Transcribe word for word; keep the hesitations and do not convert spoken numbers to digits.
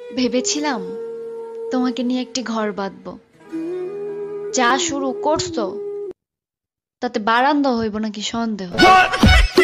ভেবেছিলাম তোমাকে নিয়ে একটি ঘর বাঁধবো। যা শুরু করছো তাতে বারান্দা হইব নাকি সন্দেহ।